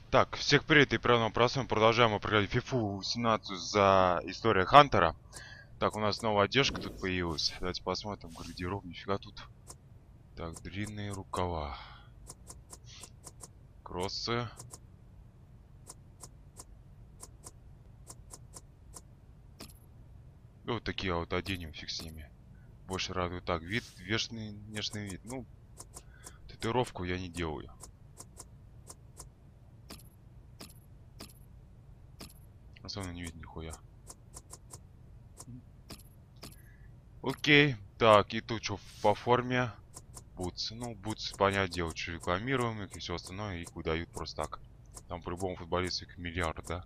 Так, всех привет и приятного просмотра. Продолжаем управлять FIFA 17 за история Хантера. Так, у нас новая одежка тут появилась. Давайте посмотрим гардероб. Нифига тут. Так, длинные рукава. Кроссы. Ну, вот такие вот оденем, фиг с ними. Больше радует так. Вид, внешний вид. Ну, татуировку я не делаю. Особенно не видно нихуя. Окей. Так, и тут что по форме? Бутсы. Ну, бутсы, понятное дело, что рекламируем их и все остальное, их выдают просто так. Там по-любому футболисту их миллиард, да?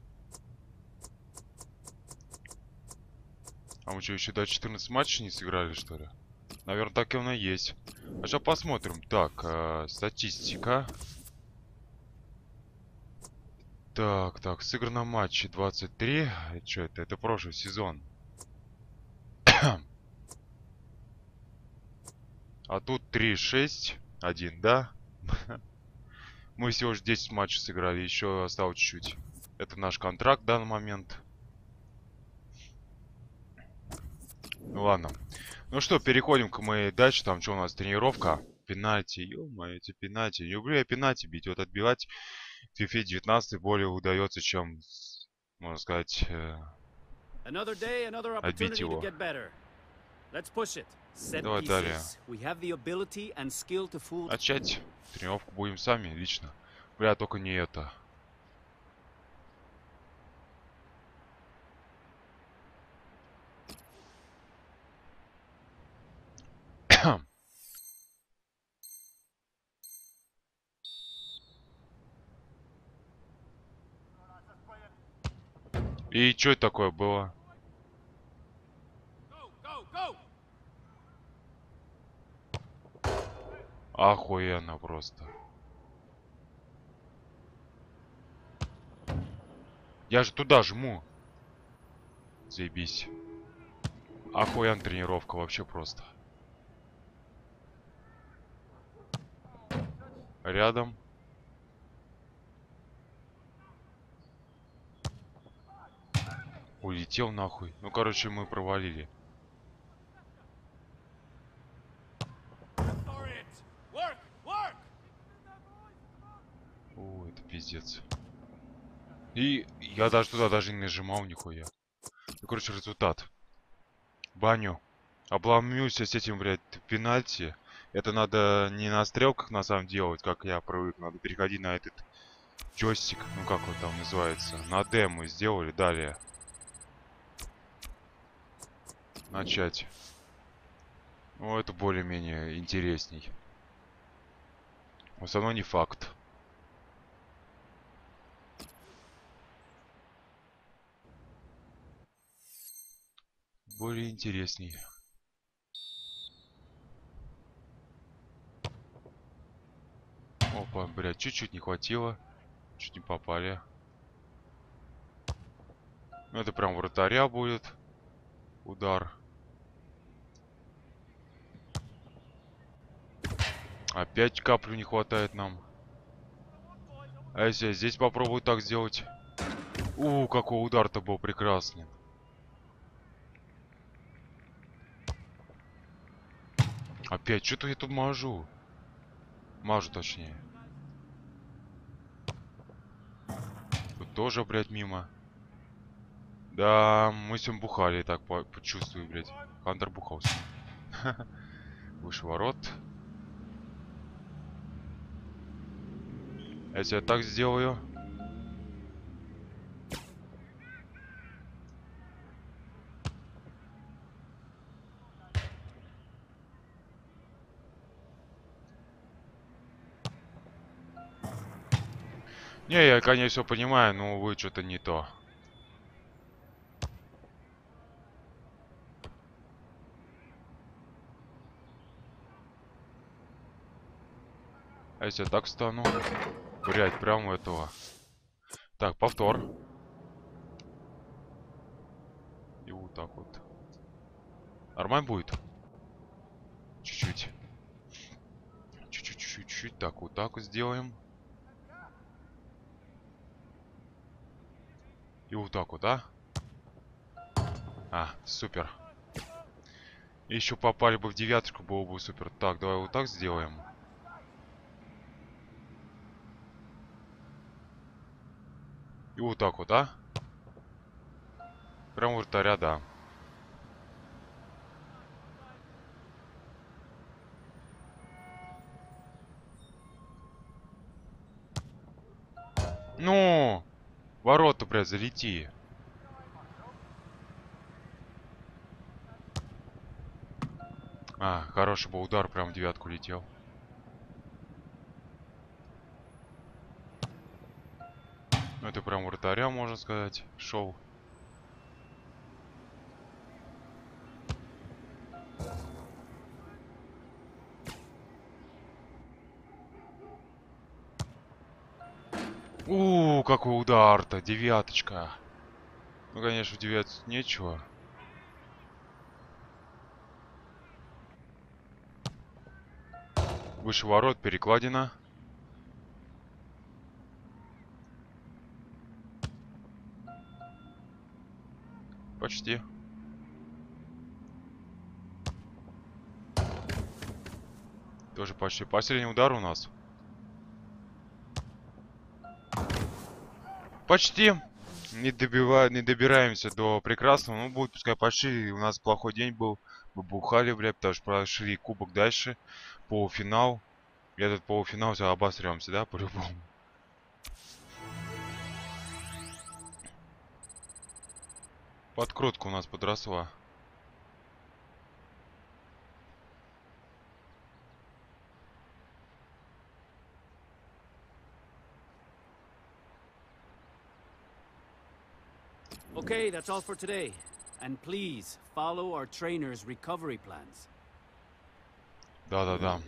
А мы что, еще до 14 матчей не сыграли, что ли? Наверное, так и оно и есть. А сейчас посмотрим. Так, статистика. Так, сыграно матчей 23. Это что это? Это прошлый сезон. А тут 3, 6, 1, да? Мы всего лишь 10 матчей сыграли, еще осталось чуть-чуть. Это наш контракт в данный момент. Ну ладно. Ну что, переходим к моей дальше. Там что у нас? Тренировка. Пенальти. Ё-моё, эти пенальти. Не люблю я пенальти бить. Вот отбивать в FIFA 19 более удается, чем, можно сказать, Another day, another отбить opportunity to его. get better. Let's push it. Set Давай далее. pieces. We have the ability and skill to fool. Начать. Тренировку будем сами, лично. Бля, только не это. И что это такое было? Go, go! Охуенно просто. Я же туда жму. Заебись. Охуенно тренировка вообще просто. Рядом. Улетел нахуй. Ну, короче, мы провалили. Work, work! О, это пиздец. И я даже туда даже не нажимал нихуя. Ну, короче, результат. Баню. Обломился с этим, блядь, пенальти. Это надо не на стрелках на самом делать, как я привык. Надо переходить на этот джойстик. Ну, как он там называется. На D мы сделали. Далее. Начать. Ну, это более-менее интересней. Но все равно не факт. Более интересней. Опа, блядь, чуть-чуть не хватило. Чуть не попали. Ну, это прям вратаря будет. Удар. Опять каплю не хватает нам. А если я здесь попробую так сделать? Какой удар-то был прекрасный. Опять, что-то я тут мажу. Мажу, точнее. Тут тоже, блядь, мимо. Да, мы с ним бухали, так почувствую, блядь. Хантер бухался. Выше ворот. Если я так сделаю. Не, я, конечно, понимаю, но, увы, что-то не то. А если я так встану? Блять, прямо у этого. Так, повтор. И вот так вот. Нормально будет? Чуть-чуть. Чуть-чуть. Так, вот так вот сделаем. И вот так вот, да? А, супер. Еще попали бы в девяточку, было бы супер. Так, давай вот так сделаем. И вот так вот, а? Прям вратаря, да. Ну, ворота, блядь, залети. А, хороший был удар, прям в девятку летел. Ну, это прям вратаря, можно сказать, шел. Какой удар-то, девяточка. Ну, конечно, в девятке нечего. Выше ворот, перекладина. Почти. Тоже почти. Последний удар у нас. Почти. Не добираемся до прекрасного. Ну, будет пускай почти. У нас плохой день был. Мы бухали, блядь, потому что прошли кубок дальше. Полуфинал. И этот полуфинал все обосремся, да, по-любому. Подкрутка у нас подросла. Okay, that's all for today. And please follow our trainer's recovery plans. Да-да-да.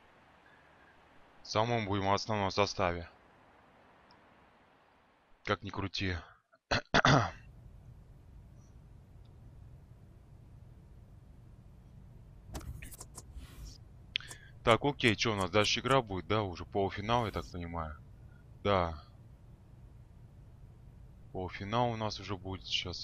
Самым будем в основном составе. Как ни крути. Так, окей, что у нас дальше игра будет, да? Уже полуфинал, я так понимаю. Да. Полуфинал у нас уже будет сейчас.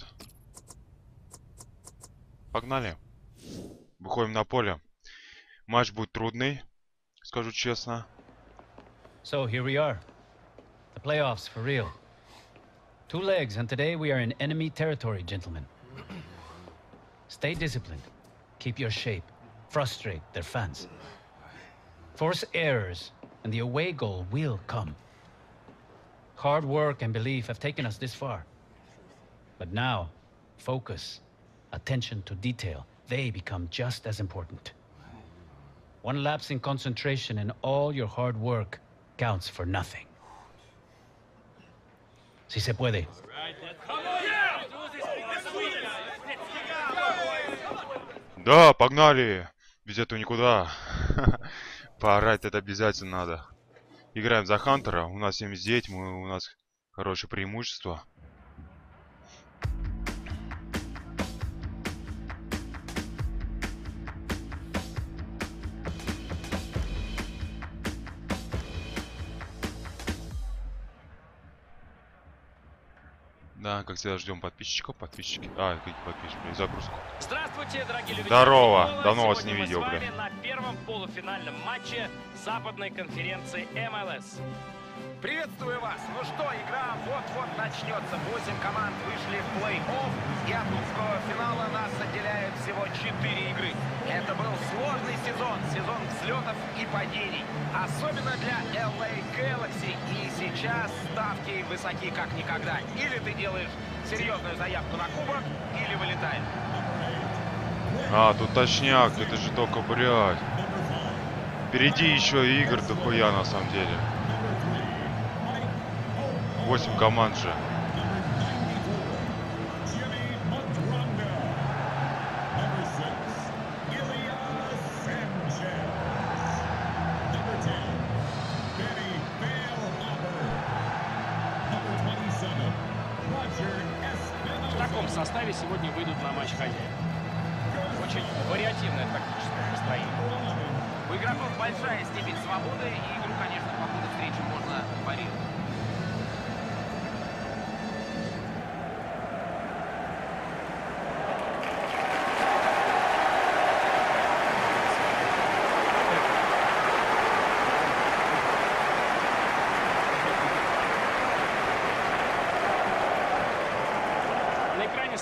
Погнали. Выходим на поле. Матч будет трудный, скажу честно. So here we are. The playoffs for real. 2 legs, and today we are in enemy territory, gentlemen. Stay disciplined. Keep your shape. Frustrate their fans. Force errors, and the away goal will come. Hard work and belief have taken us this far. But now, focus, attention to detail, they become just as important. One lapse in concentration and all your hard work counts for nothing. Si se puede. Да, погнали! Без этого никуда. Поорать это обязательно надо. Играем за Хантера. У нас 79, у нас хорошее преимущество. Да, как всегда, ждем подписчиков. Подписчики. А, какие подписчики? Загрузку. Здравствуйте, дорогие любители Здорово! футбола. Давно вас Сегодня не мы видел, с вами бля. на первом полуфинальном матче западной конференции МЛС. Приветствую вас! Ну что, игра вот-вот начнется. 8 команд вышли в плей-офф, и от узкого финала нас отделяют всего 4 игры. Это был сложный сезон взлетов и падений. Особенно для LA Galaxy. И сейчас ставки высоки как никогда. Или ты делаешь серьезную заявку на кубок, или вылетаешь. А, тут точняк, это же только, блядь. Впереди еще игр дохуя на самом деле. 8 команд же. В таком составе сегодня выйдут на матч хозяев. Очень вариативное тактическое построение. У игроков большая степень свободы, и игру, конечно, по ходу встречи можно парировать.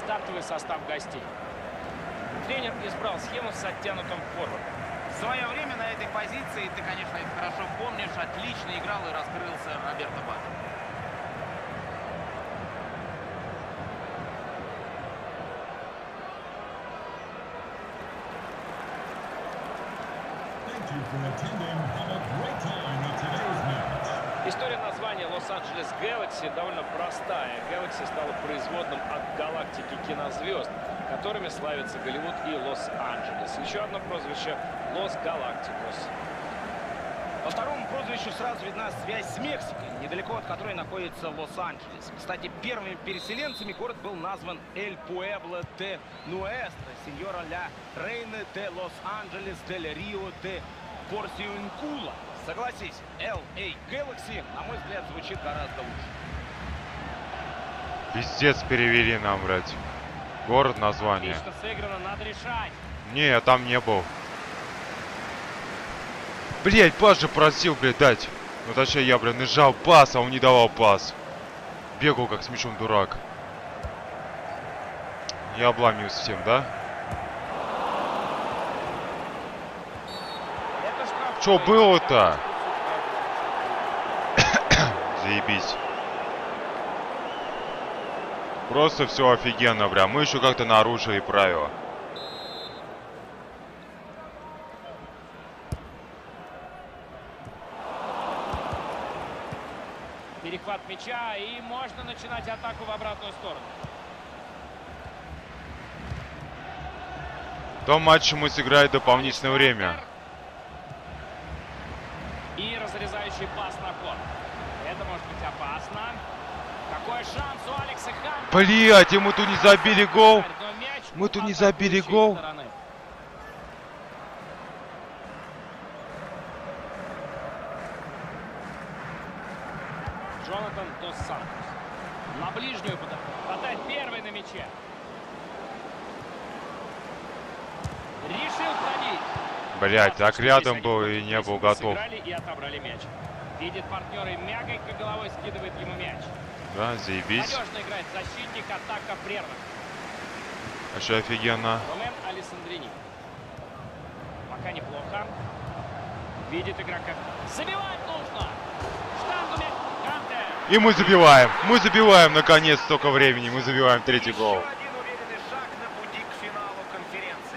стартовый состав гостей. Тренер избрал схему с оттянутым форвардом. В свое время на этой позиции, ты, конечно, это хорошо помнишь, отлично играл и раскрылся Роберто Батту. История названия Лос-Анджелес Galaxy довольно простая. Galaxy стала производным от галактики кинозвезд, которыми славятся Голливуд и Лос-Анджелес. Еще одно прозвище — Лос Галактикос. По второму прозвищу сразу видна связь с Мексикой, недалеко от которой находится Лос-Анджелес. Кстати, первыми переселенцами город был назван Эль Пуэбло де Нуэстро, сеньора ля Рейна де Лос-Анджелес дель Рио де Порсиункула. Согласись, LA Galaxy, на мой взгляд, звучит гораздо лучше. Пиздец, перевели нам, блядь. Город, название. Отлично сыграно, надо решать. Не, я там не был. Блять, пас же просил, блядь, дать. Ну точнее, я, блядь, нажал пас, а он не давал пас. Бегал как с мячом дурак. Я обломился всем, да? Это штрафной. Чё было-то? Заебись. Просто все офигенно, бля. Мы еще как-то нарушили правила. Перехват мяча, и можно начинать атаку в обратную сторону. В том матче мы сыграли дополнительное время. И разрезающий пас на корт. Это может быть опасно. Какой шанс у Алекса Хантера. Блять, и мы тут не забили гол. Но мяч Мы тут не от забили атакующей гол. стороны. Джонатан Дос Сантос. На ближнюю подачу. Хватает первый на мяче. Решил пробить. Блять, так Здесь рядом они был против и не был прессинга готов. сыграли и отобрали мяч. Видит партнера и мягонько головой скидывает ему мяч. Да, заебись. Надежно играет защитник, атака прервана. Вообще офигенно. Ромен Алессандрини. Пока неплохо. Видит игрока. Забивать нужно. Штангу мяч. Канте. И мы забиваем. Мы забиваем, наконец, столько времени. Мы забиваем третий гол. Еще один уверенный шаг на пути к финалу конференции.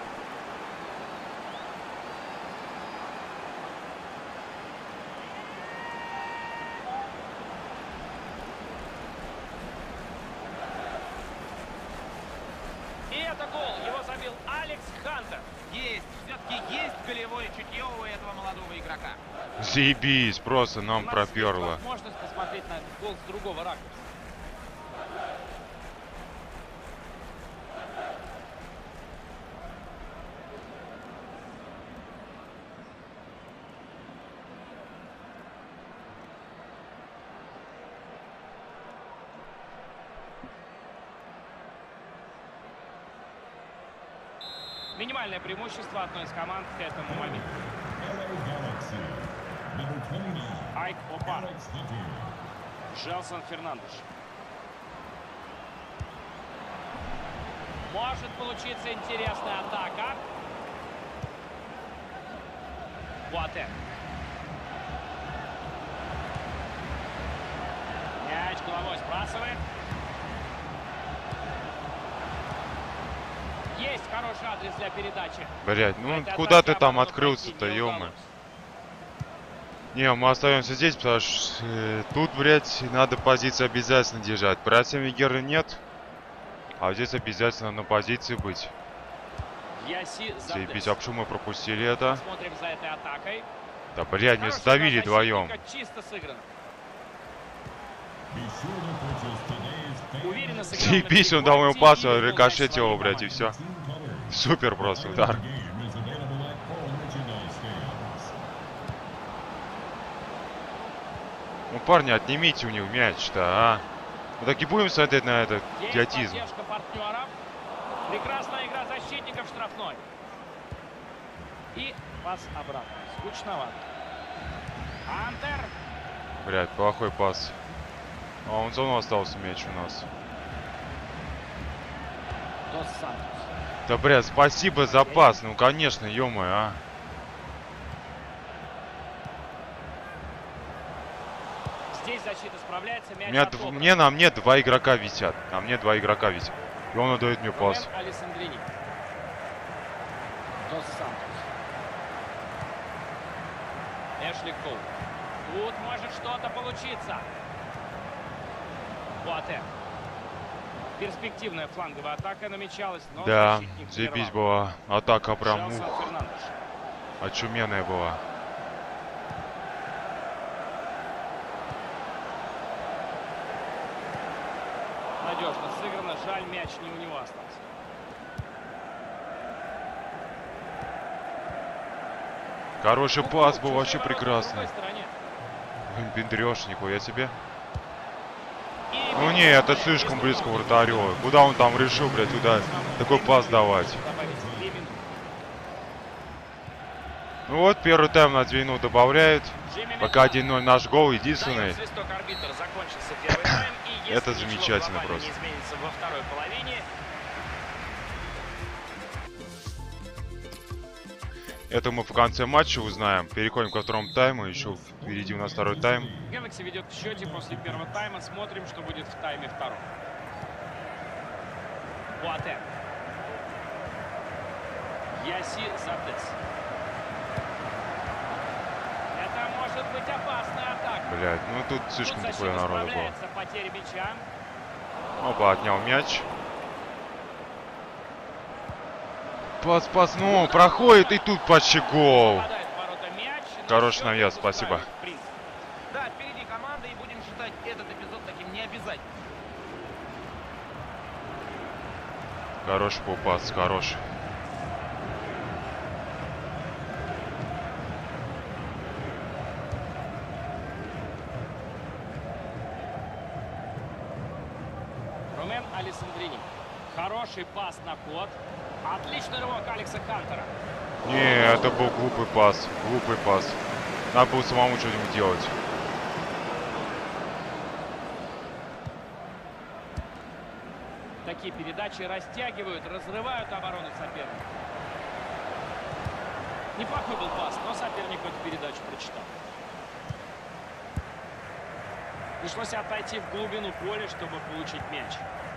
И это гол. Его забил Алекс Хантер. Есть, все-таки есть голевое чутье у этого молодого игрока. Заебись, просто У нам нас есть проперло. возможность посмотреть на этот гол с другого ракурса. Минимальное преимущество одной из команд к этому моменту. Айк Опар. Желсон Фернандеш. Может получиться интересная атака. Буатен. Мяч головой сбрасывает. Есть хороший адрес для передачи. Блять, ну Этой куда атаке ты там оборону открылся-то, пройти не ё-моё? удалось. Не, мы остаемся здесь, потому что тут, блять, надо позиции обязательно держать. Братья Мегеры нет, а здесь обязательно на позиции быть. Яси Заебись, Зардес. а почему мы пропустили это? Смотрим за этой атакой. Да, блять, меня Хорошая задавили игра вдвоем. защитника, чисто сыграно. Уверенно сыграл на Заебись, он дал ему перехвате пас, и вернул мяч рикошетил его, своей блять, и команде. все. Супер просто удар. Ну, парни, отнимите у них мяч-то, а. Мы так и будем смотреть на этот Есть идиотизм. поддержка партнеров. Прекрасная игра защитников штрафной. И пас обратно. Скучновато. Антер. Блять, плохой пас. А он все равно остался мяч у нас. Дос Сантос. Да, блядь, спасибо за пас. Ну, конечно, ё-моё, а. Здесь защита справляется, мяч Меня, отобран. на мне два игрока висят. На мне два игрока висят. И он отдает мне Румен пас. Алессандрини. Дос Сантос. Эшли Коул. Тут может что-то получиться. Буатен. Перспективная фланговая атака намечалась, но Да, защитник заебись прервал. была. Атака прям, Шелсон ух, Фернандеш. очуменная была. Надежно сыграно, жаль, мяч не у него остался. Хороший пас был, Чужие вообще ворота на прекрасный. другой стороне. Бендрёшь, нихуя себе. И Ну не, это слишком близко к вратарю. Куда он там решил, блядь, туда такой пас давать? добавить 2 минуты. Ну вот, первый тайм на 2 минуты добавляют. Джимми Пока Медлар 1-0 наш гол, дает единственный. свисток арбитр, закончился первый тайм. И если Это ничего замечательно глобально просто. не изменится во второй половине, Это мы в конце матча узнаем. Переходим ко второму тайму. Еще впереди у нас второй тайм. Galaxy ведет в счете после первого тайма. Смотрим, что будет в тайме втором. Буатен. Яси Затес. Это может быть опасная атака. Блядь, ну тут слишком Тут такое защита народу было. справляется, потеря мяча. Опа, отнял мяч. Пас, ну, проходит, и тут почти гол. Попадает в ворота мяч. Хороший На счет навес, его спасибо. ставит Принц. Да, впереди команда, и будем считать этот эпизод таким необязательным. Хороший был пас, хороший. Румен Алессандрини. Хороший пас на ход. Отличный рывок Алекса Хантера. Не, это был глупый пас. Глупый пас. Надо было самому что-нибудь делать. Такие передачи растягивают, разрывают оборону соперника. Неплохой был пас, но соперник эту передачу прочитал. Пришлось отойти в глубину поля, чтобы получить мяч.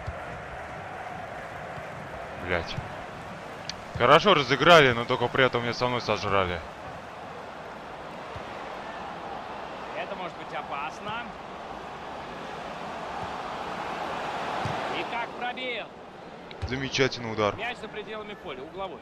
Блять. Хорошо разыграли, но только при этом меня со мной сожрали. Это может быть опасно. И как пробил. Замечательный удар. Мяч за пределами поля, угловой.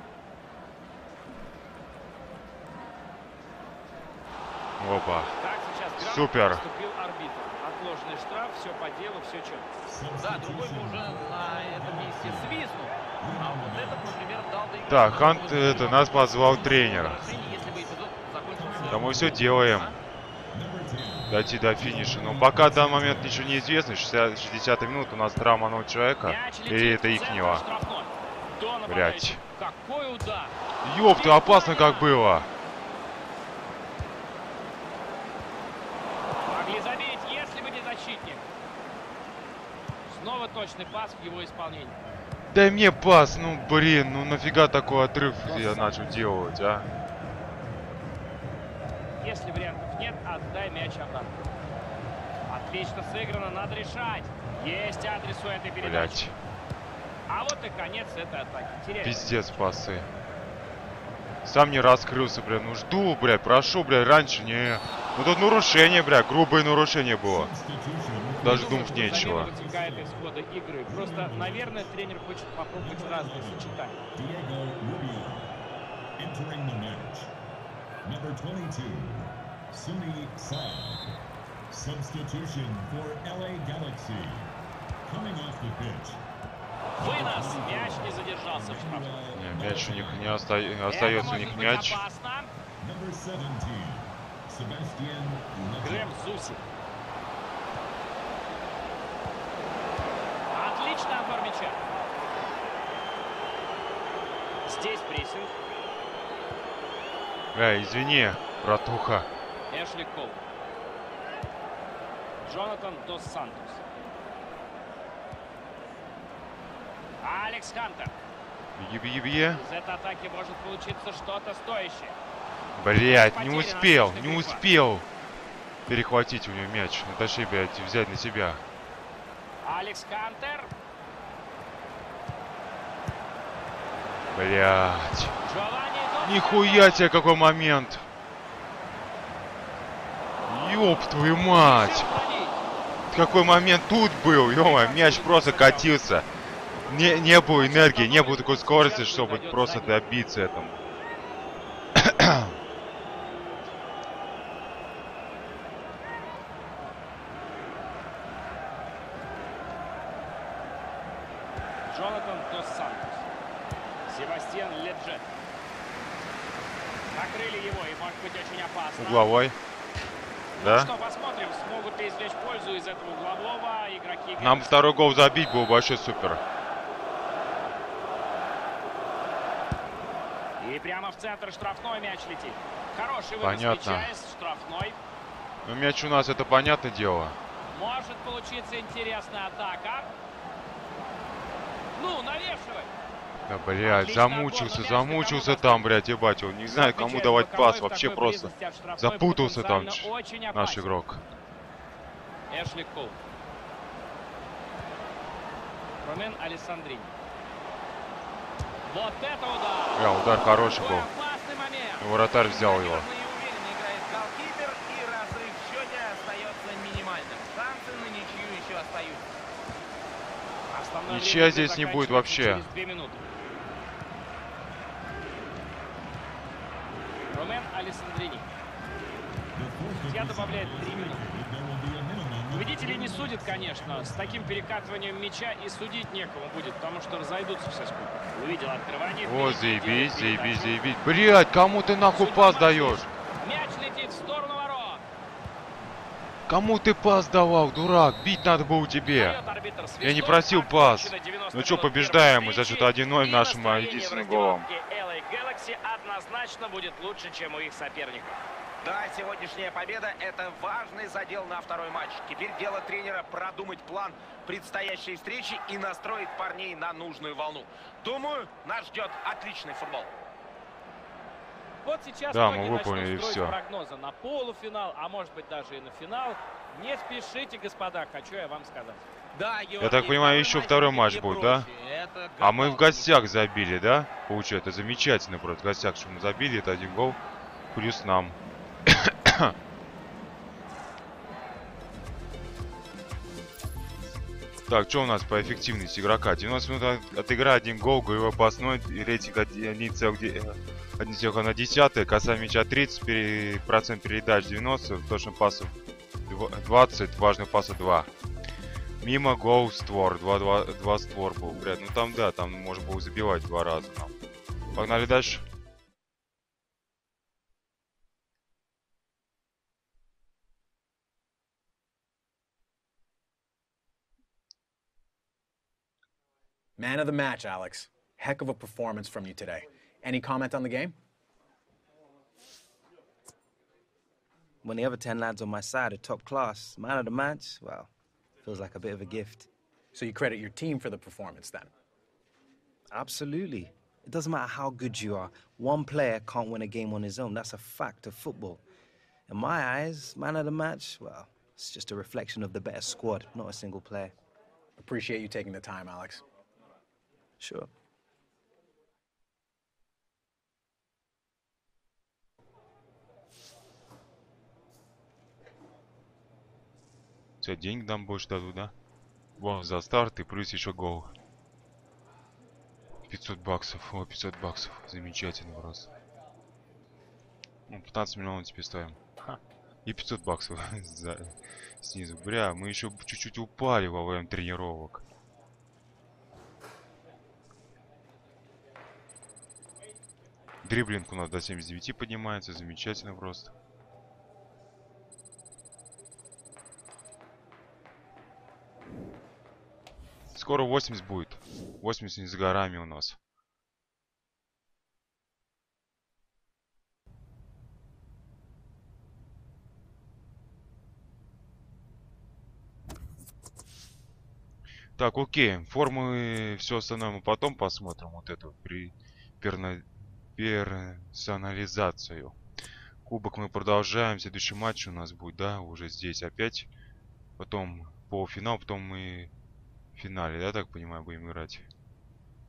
Опа. Так, сейчас грамотно Супер. поступил арбитр. Отложенный штраф, все по делу, все четко. Да, другой бы уже на этом месте свистнул. А вот этот, например, дал доиграть. Так, Хант, это, нас позвал тренер. Если бы эпизод закончился... Да мы все делаем. Дойти до финиша. Но пока в данный момент ничего не известно. 60-я минута, у нас травма одного человека. Мяч И летит это в их центр него. штрафной. До Блять. нападающих. Какой удар! Ёпта, опасно как было. Могли забить, если бы не защитник. Снова точный пас в его исполнении. Дай мне пас, ну блин, ну нафига такой отрыв я начал делать, а? Если вариантов нет, отдай мяч обратно. Отлично сыграно, надо решать. Есть адрес у этой передачи. Блять, А вот и конец этой атаки. Теряет. пиздец пасы. Сам не раскрылся, бля, ну жду, бля, прошу, бля, раньше не... Ну тут нарушение, бля, грубое нарушение было. Даже думать Замена нечего. вытекает из хода игры. Просто, наверное, тренер хочет попробовать разные сочетания. Diego Rubio entering the match. Number 22, Sunny Saad. Substitution for LA Galaxy. Coming off the pitch. Вынос. Мяч не задержался в штрафной. Не, мяч у них не остается, Это у может них быть мяч. опасно. Number 17, Sebastian Грэм Зуси. Отличный отбор мяча. Здесь прессинг. Извини, братуха. Эшли Коул. Джонатан Дос Сантос. Алекс Хантер. Беги, беги, беги. Из этой атаки может получиться что-то стоящее. Блять, не успел, не успел перехватить у него мяч. Ну, точнее, блядь, взять на себя. Алекс Хантер. Блять. Джованни. Нихуя себе, какой момент. Ёб твою мать. Какой момент тут был, ё-моё, мяч просто катился. Не было энергии, не было такой скорости, чтобы просто добиться этому. Джонатан Дос Сантос. Себастьян Леджет. Накрыли его, и может быть очень опасно. Угловой. Ну Да? что, посмотрим, смогут ли извлечь пользу из этого углового игроки. Нам второй гол забить был вообще супер. И прямо в центр штрафной мяч летит. Хороший вынос Понятно. мяча из штрафной. Ну, мяч у нас, это понятное дело. Может получиться интересная атака. Ну, навешивай. Да, блядь, Отлично, замучился, отбор, но мяч замучился никому там, блядь, ебать. Он не знает, кому Отмечает давать боковой, пас. в Вообще такой просто близости от штрафной запутался там потенциально очень наш опасен. игрок. Эшли Кол. Ромен Алессандрини. Вот это удар! Удар хороший Какой был. опасный момент! Вратарь взял его. Надежно и уверенно играет голкипер, и разрыв в счете остается минимальным. Шансы на ничью еще остаются. Основное Ничья время здесь не будет заканчивается вообще. через 2 минуты. Ромен Алессандрини. Я добавляет 3 минуты. Победителей не судят, конечно. С таким перекатыванием мяча и судить некому будет, потому что разойдутся все скупо. Увидел открывание. О, впереди, заебись, делает заебись, передачу. заебись. Блядь, кому ты нахуй Судья пас Матвеев. даешь? Мяч летит в сторону ворот. Кому ты пас давал, дурак? Бить надо было тебе. Дает арбитр Я не свисток. просил пас. Окончено 90 Ну что, минут побеждаем первой мы за счет встречи. 1-0 И нашим настроение единственным в голом. раздевалке LA Galaxy однозначно будет лучше, чем у их соперников. Да, сегодняшняя победа – это важный задел на второй матч. Теперь дело тренера продумать план предстоящей встречи и настроить парней на нужную волну. Думаю, нас ждет отличный футбол. Вот сейчас Да, многие мы начнут выполнили строить всё. прогнозы на полуфинал, а может быть даже и на финал. Не спешите, господа, хочу я вам сказать. Да, Я так понимаю, еще второй матч будет, да? А мы в гостях забили, да? Получается, замечательно просто. В гостях, что мы забили, это 1 гол. Плюс нам. Так, что у нас по эффективности игрока? 90 минут отыгра, 1 гол, голевой запасной, рейтинг 1,1, касание мяча 30, процент передач 90, точных пасов 20, важных пасов 2. Мимо гол створ, 2 створ был, блядь, ну там да, там можно было забивать 2 раза. Погнали дальше. Man of the match, Alex. Heck of a performance from you today. Any comment on the game? When the other 10 lads on my side are top class, man of the match, well, feels like a bit of a gift. So you credit your team for the performance then? Absolutely. It doesn't matter how good you are. One player can't win a game on his own. That's a fact of football. In my eyes, man of the match, well, it's just a reflection of the better squad, not a single player. Appreciate you taking the time, Alex. Sure. Все, деньги нам больше дадут, да? Бонус за старт и плюс еще гол. 500 баксов. О, 500 баксов. Замечательно просто. Ну, 15 миллионов теперь ставим. И 500 баксов снизу. Бля, мы еще чуть-чуть упали во время тренировок. Дриблинг у нас до 79 поднимается. Замечательно просто. Скоро 80 будет. 80 не за горами у нас. Так, окей. Формы, все остальное мы потом посмотрим. Вот эту персонализацию. Кубок мы продолжаем. Следующий матч у нас будет, да, уже здесь опять. Потом полуфинал, потом мы в финале, да, так понимаю, будем играть.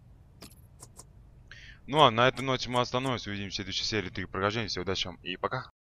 Ну а на этой ноте мы остановимся. Увидимся в следующей серии 3 прохождения. Всего удачи вам и пока.